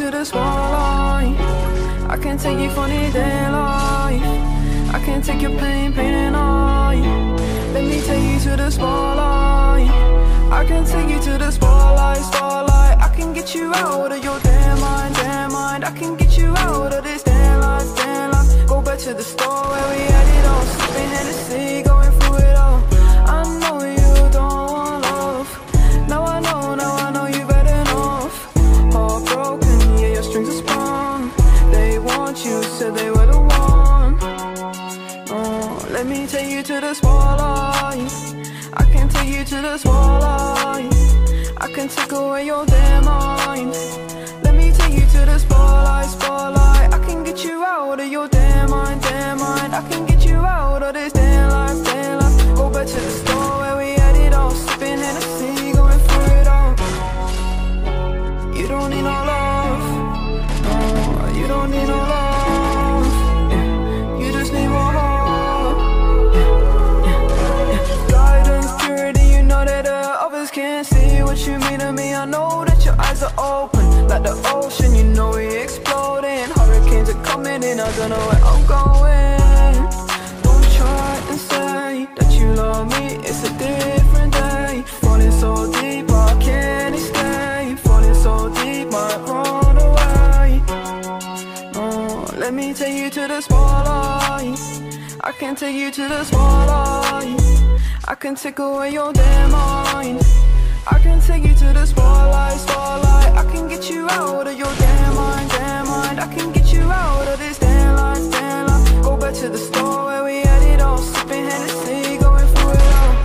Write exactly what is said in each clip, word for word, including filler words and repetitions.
to the spotlight. I can take you funny day life. I can take your pain, pain and I. Let me take you to the spotlight. I can take you to the spotlight, spotlight. I can get you out of your damn mind, damn mind. I can get you out of this damn life, damn life. Go back to the store where we had it all, sipping Hennessy, going through it all. I know you don't want love. Now I know, now I know you've had enough. Heartbroken, yeah, your strings are sprung. They want you, said they were the one. Oh, let me take you to the spotlight. I can take you to the spotlight. I can take away your damn mind. Let me take you to the spotlight, spotlight. I can get you out of your damn mind, damn mind. I can get you out of this damn life, damn life. Go back to the store where we had it all, sipping Hennessy, going through it all. You don't need no love, no, you don't need no love, yeah. You just need more love, yeah, yeah, yeah. Guidance, purity, you know that the others can't see what you mean to me. I know that your eyes are open, like the ocean, you know we exploding. Hurricanes are coming in, I don't know where I'm going. Don't try and say that you love me, it's a different day. Falling so deep, I can't escape. Falling so deep, might run away. Oh, let me take you to the spotlight. I can take you to the spotlight. I can take away your damn mind. I can take you to the spotlight, spotlight. I can get you out of your damn mind, damn mind. I can get you out of this damn life, damn life. Go back to the store where we had it all, sipping Hennessy, going through it all.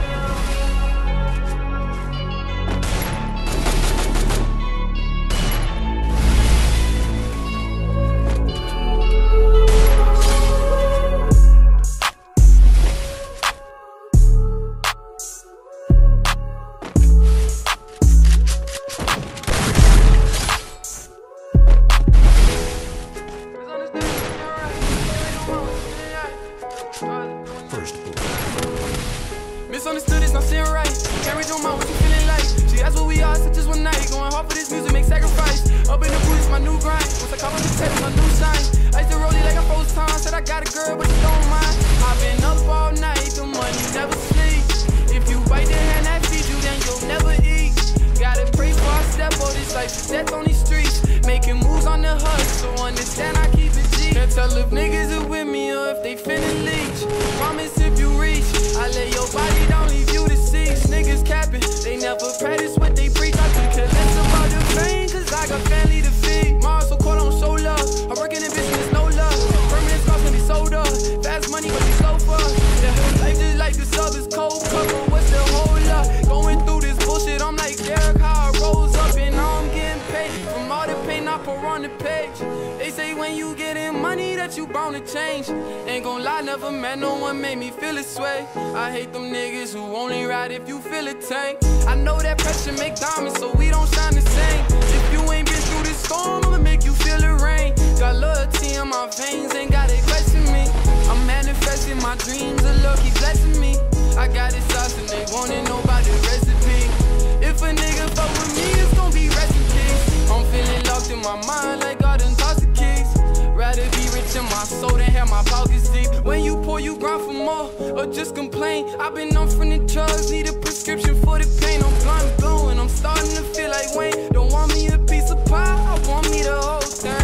Misunderstood, it's not sitting right. Can't read your mind, what you feeling like? She asked what we are, said just one night. Going hard for this music, make sacrifice. Up in the booth, it's my new grind. Once I call on the table, my new sign. I used to roll it like I froze time. Said I got a girl, but you don't mind. I've been up all night, the money never sleep. If you bite the hand that feeds you, then you'll never eat. Gotta pray for a step, oh, this life is death on these streets. Making moves on the hustle, so understand I keep it G. Can't tell if niggas are with me or if they finna leech. Promise if you reach, I lay your body down, leave you to cease. Niggas capping, they never practice what they preach. I could care less about the fame, cause I got family to feed. Mars so cold, I don't show love. I work in the business, no love. Permanent scars can be sold up. Fast money, but you slow for us. Yeah, life just like this other's cold cover. What's the whole lot? Going through this bullshit, I'm like Derek, how I rose up and now I'm getting paid. From all the pain I pour on the page. They say when you getting money that you bound to change. Ain't gon' lie, never met no one made me feel this way. I hate them niggas who only ride if you feel a tank. I know that pressure make diamonds, so we don't shine the same. If you ain't been through this storm, I'ma make you feel the rain. Got loyalty in my veins, ain't gotta question me. I'm manifesting my dreams, the Lord keep blessing me. I got it sauce and they wanna know about the recipe. If a nigga fuck with me, it's gon' be rest in peace. I'm feeling locked in my mind like I done tossed the keys. Rather be rich in my soul than have my pockets deep. When you pour, you grind for more, or just complain. I've been on from the drugs, need a prescription for the pain. I'm blind blue and I'm starting to feel like Wayne. Don't want me a piece of pie, I want me the whole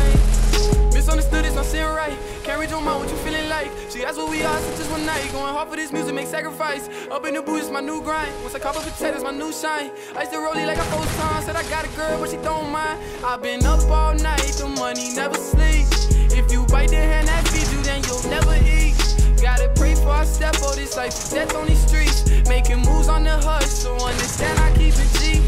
thing. Misunderstood, it's not sitting right. Can't read your mind, what you feeling like? She asked what we are, so just one night. Going hard for this music, make sacrifice. Up in the booth, it's my new grind. Once I cop up potatoes, my new shine. I used to roll it like I froze time. Said I got a girl, but she don't mind. I've been up all night, the money never sleep. If you bite the hand that feeds you, then you'll never eat. Gotta pray for a step, oh, this life is death on these streets. Making moves on the hush, so understand I keep it G.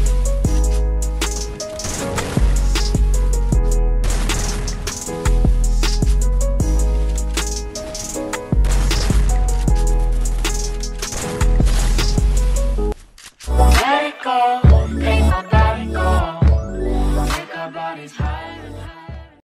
Let it go, make my body go, make our bodies high.